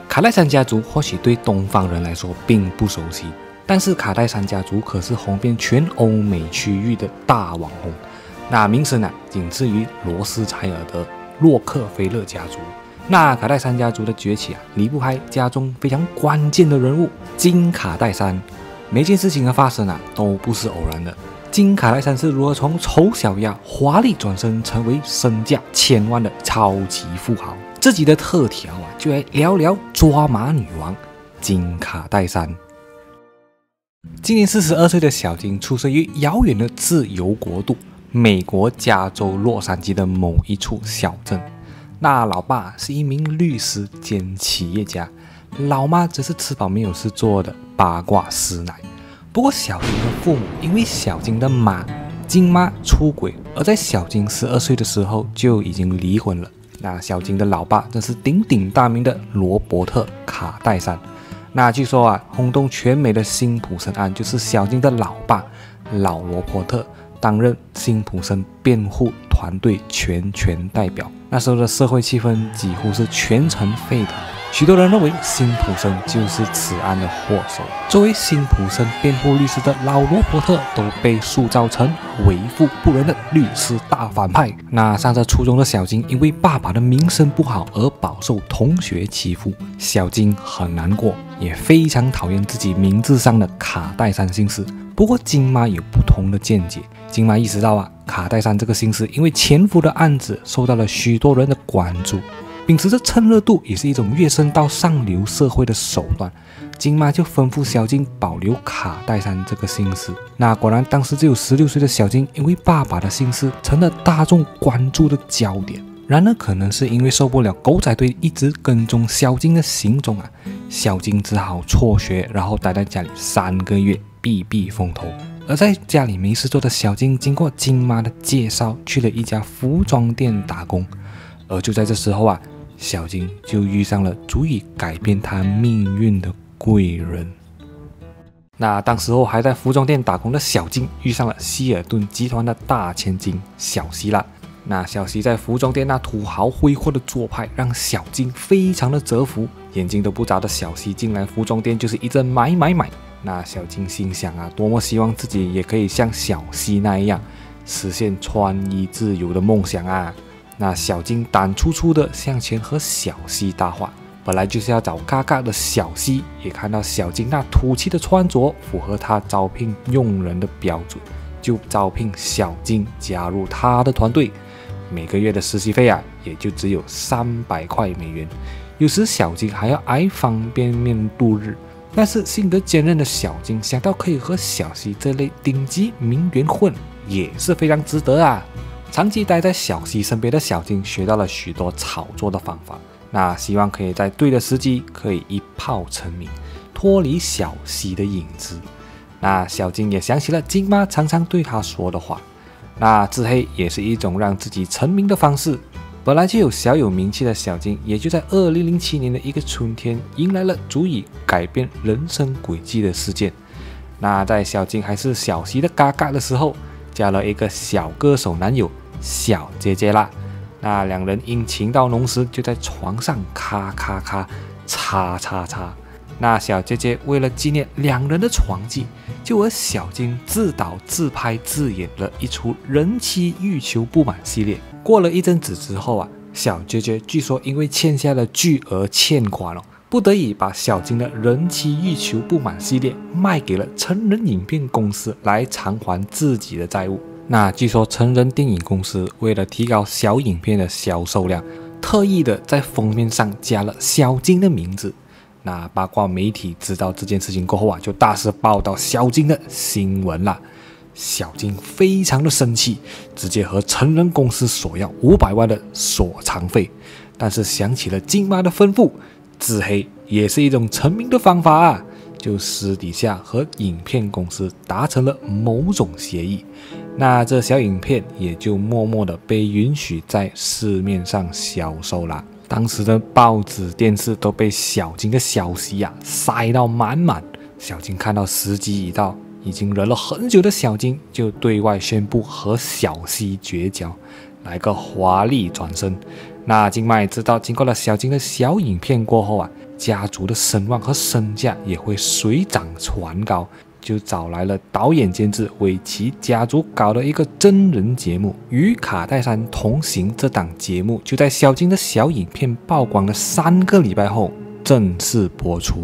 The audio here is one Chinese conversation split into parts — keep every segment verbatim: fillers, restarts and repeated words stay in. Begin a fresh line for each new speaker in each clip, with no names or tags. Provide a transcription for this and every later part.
卡戴珊家族或许对东方人来说并不熟悉，但是卡戴珊家族可是红遍全欧美区域的大网红，那名声啊仅次于罗斯柴尔德、洛克菲勒家族。那卡戴珊家族的崛起啊，离不开家中非常关键的人物金卡戴珊。每件事情的发生啊，都不是偶然的。金卡戴珊是如何从丑小鸭华丽转身成为身价千万的超级富豪？这集的特调啊，就来聊聊抓马女王金卡戴珊。今年四十二岁的小金出生于遥远的自由国度美国加州洛杉矶的某一处小镇。那老爸是一名律师兼企业家，老妈则是吃饱没有事做的八卦师奶。不过小金的父母因为小金的妈金妈出轨，而在小金十二岁的时候就已经离婚了。那小金的老爸正是鼎鼎大名的罗伯特卡戴珊。那据说啊，轰动全美的辛普森案就是小金的老爸老罗伯特担任辛普森辩护团队全权代表。那时候的社会气氛几乎是全城沸腾，许多人认为辛普森就是此案的祸首。作为辛普森辩护律师的老罗伯特都被塑造成为富不仁的律师大反派。那上着初中的小金因为爸爸的名声不好而饱受同学欺负，小金很难过，也非常讨厌自己名字上的卡戴珊姓氏。不过金妈有不同的见解，金妈意识到啊，卡戴珊这个姓氏因为前夫的案子受到了许多人的关注，秉持着趁热度也是一种跃升到上流社会的手段，金妈就吩咐小金保留卡戴珊这个姓氏。那果然当时只有十六岁的小金因为爸爸的姓氏成了大众关注的焦点。然而可能是因为受不了狗仔队一直跟踪小金的行踪啊，小金只好辍学，然后待在家里三个月避避风头。而在家里没事做的小金经过金妈的介绍去了一家服装店打工。而就在这时候啊，小金就遇上了足以改变他命运的贵人。那当时候还在服装店打工的小金遇上了希尔顿集团的大千金小希啦。那小希在服装店那土豪挥霍的做派让小金非常的折服，眼睛都不眨的小希进来服装店就是一阵买买买。那小金心想啊，多么希望自己也可以像小希那样实现穿衣自由的梦想啊。那小金胆粗粗的向前和小希搭话，本来就是要找嘎嘎的小希也看到小金那土气的穿着符合他招聘用人的标准，就招聘小金加入他的团队。每个月的实习费啊，也就只有三百块美元，有时小金还要挨方便面度日。但是性格坚韧的小金想到可以和小希这类顶级名媛混，也是非常值得啊。长期待在小希身边的小金学到了许多炒作的方法，那希望可以在对的时机可以一炮成名，脱离小希的影子。那小金也想起了金妈常常对他说的话，那自黑也是一种让自己成名的方式。本来就有小有名气的小金，也就在二零零七年的一个春天，迎来了足以改变人生轨迹的事件。那在小金还是小希的嘎嘎的时候，交了一个小歌手男友小姐姐啦。那两人因情到浓时，就在床上咔咔咔叉叉叉。那小姐姐为了纪念两人的床技，就和小金自导自拍自演了一出人妻欲求不满系列。过了一阵子之后啊，小姐姐据说因为欠下了巨额欠款哦，不得已把小金的人妻欲求不满系列卖给了成人影片公司来偿还自己的债务。那据说成人电影公司为了提高小影片的销售量，特意的在封面上加了小金的名字。那八卦媒体知道这件事情过后啊，就大肆报道小金的新闻啦。小金非常的生气，直接和成人公司索要五百万的索偿费。但是想起了金妈的吩咐，自黑也是一种成名的方法啊，就私底下和影片公司达成了某种协议。那这小影片也就默默的被允许在市面上销售啦。当时的报纸、电视都被小金的消息啊塞到满满。小金看到时机已到，已经忍了很久的小金就对外宣布和小希绝交，来个华丽转身。 那金妈也知道，经过了小金的小影片过后啊，家族的声望和身价也会水涨船高，就找来了导演监制为其家族搞了一个真人节目《与卡戴珊同行》。这档节目就在小金的小影片曝光了三个礼拜后正式播出。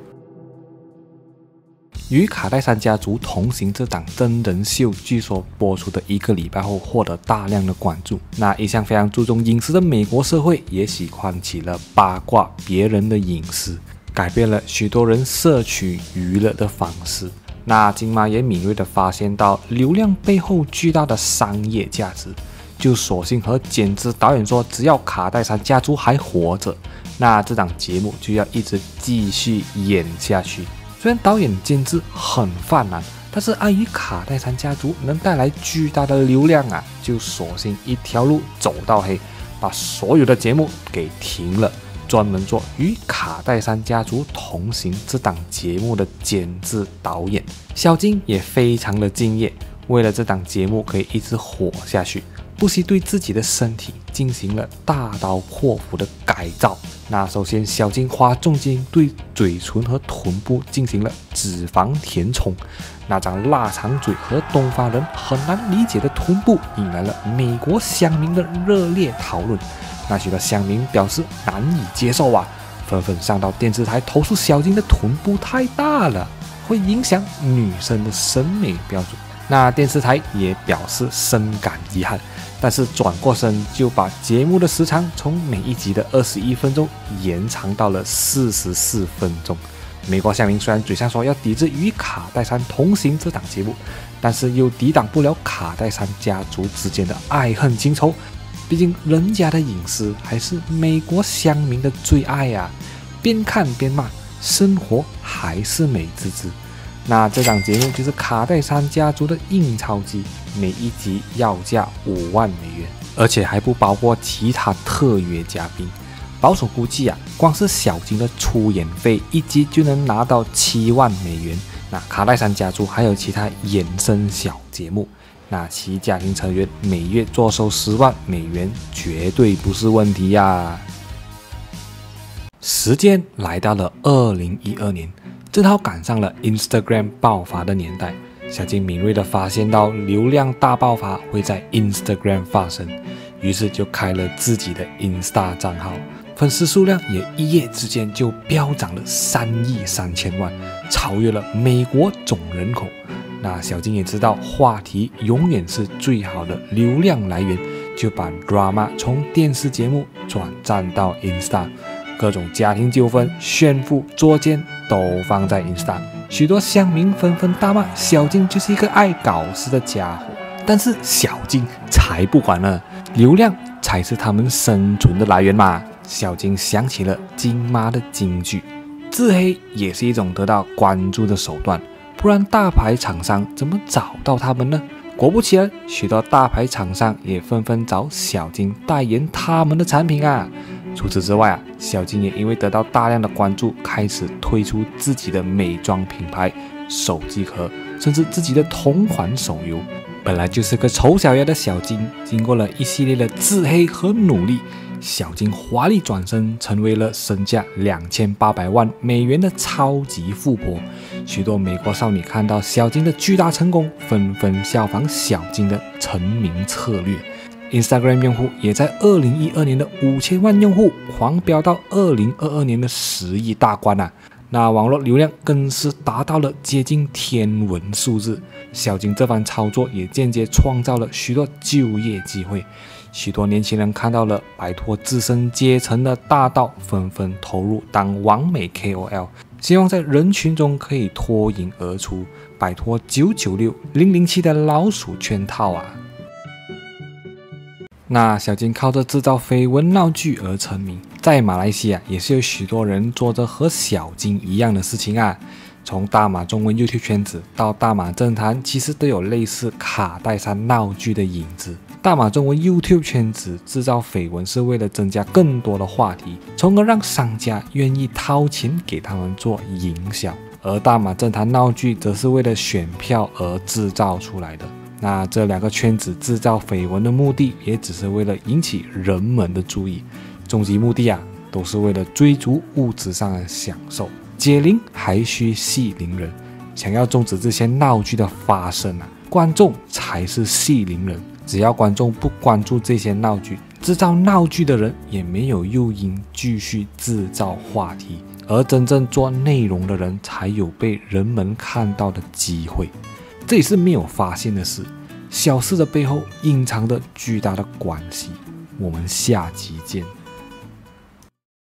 与卡戴珊家族同行这档真人秀，据说播出的一个礼拜后获得大量的关注。那一向非常注重隐私的美国社会，也喜欢起了八卦别人的隐私，改变了许多人摄取娱乐的方式。那金妈也敏锐地发现到流量背后巨大的商业价值，就索性和监制导演说，只要卡戴珊家族还活着，那这档节目就要一直继续演下去。虽然导演监制很犯难，但是碍于卡戴珊家族能带来巨大的流量啊，就索性一条路走到黑，把所有的节目给停了，专门做《与卡戴珊家族同行》这档节目的监制导演。小金也非常的敬业，为了这档节目可以一直火下去，不惜对自己的身体进行了大刀阔斧的改造。那首先，小金花重金对嘴唇和臀部进行了脂肪填充，那张腊肠嘴和东方人很难理解的臀部引来了美国乡民的热烈讨论。那许多乡民表示难以接受啊，纷纷上到电视台投诉小金的臀部太大了，会影响女生的审美标准。那电视台也表示深感遗憾，但是转过身就把节目的时长从每一集的二十一分钟延长到了四十四分钟。美国乡民虽然嘴上说要抵制《与卡戴珊同行》这档节目，但是又抵挡不了卡戴珊家族之间的爱恨情仇，毕竟人家的隐私还是美国乡民的最爱啊！边看边骂，生活还是美滋滋。那这档节目就是卡戴珊家族的印钞机，每一集要价五万美元，而且还不包括其他特约嘉宾。保守估计啊，光是小金的出演费一集就能拿到七万美元。那卡戴珊家族还有其他衍生小节目，那其家庭成员每月坐收十万美元，绝对不是问题呀、啊。时间来到了二零一二年。正好赶上了 Instagram 爆发的年代，小金敏锐地发现到流量大爆发会在 Instagram 发生，于是就开了自己的 Insta 账号，粉丝数量也一夜之间就飙涨了三亿三千万，超越了美国总人口。那小金也知道话题永远是最好的流量来源，就把 drama 从电视节目转战到 Insta。各种家庭纠纷、炫富、作奸都放在 Insta， 许多乡民纷纷大骂小金就是一个爱搞事的家伙。但是小金才不管呢，流量才是他们生存的来源嘛。小金想起了金妈的金句：自黑也是一种得到关注的手段，不然大牌厂商怎么找到他们呢？果不其然，许多大牌厂商也纷纷找小金代言他们的产品啊。除此之外啊，小金也因为得到大量的关注，开始推出自己的美妆品牌、手机壳，甚至自己的同款手游。本来就是个丑小鸭的小金，经过了一系列的自黑和努力，小金华丽转身，成为了身价两千八百万美元的超级富婆。许多美国少女看到小金的巨大成功，纷纷效仿小金的成名策略。Instagram 用户也在二零一二年的五千万用户狂飙到二零二二年的十亿大关啊！那网络流量更是达到了接近天文数字。小金这番操作也间接创造了许多就业机会，许多年轻人看到了摆脱自身阶层的大道，纷纷投入当网美 K O L， 希望在人群中可以脱颖而出，摆脱九九六、零零七的老鼠圈套啊！那小金靠着制造绯闻闹剧而成名，在马来西亚也是有许多人做着和小金一样的事情啊。从大马中文 YouTube 圈子到大马政坛，其实都有类似卡戴珊闹剧的影子。大马中文 YouTube 圈子制造绯闻是为了增加更多的话题，从而让商家愿意掏钱给他们做营销。而大马政坛闹剧则是为了选票而制造出来的。 那这两个圈子制造绯闻的目的，也只是为了引起人们的注意，终极目的啊，都是为了追逐物质上的享受。解铃还需系铃人，想要终止这些闹剧的发生啊，观众才是系铃人。只要观众不关注这些闹剧，制造闹剧的人也没有诱因继续制造话题，而真正做内容的人才有被人们看到的机会。这也是没有发现的事，小事的背后隐藏着巨大的关系。我们下集见。